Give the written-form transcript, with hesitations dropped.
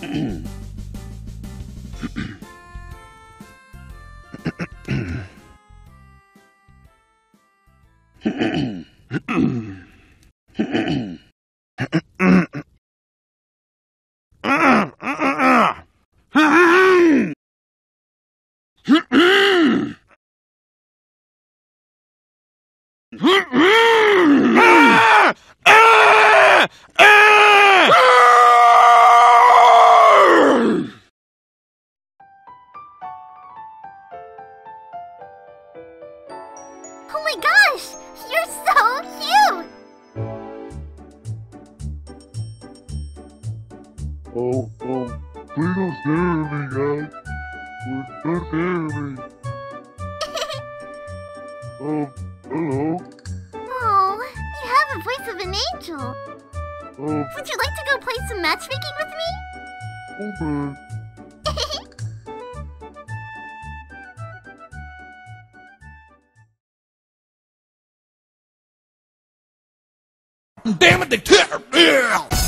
Oh my gosh! You're so cute! Please don't stare at me, guys. Don't stare at me. Hello. Oh, you have a voice of an angel. Would you like to go play some matchmaking with me? Okay. Damn it, they tear!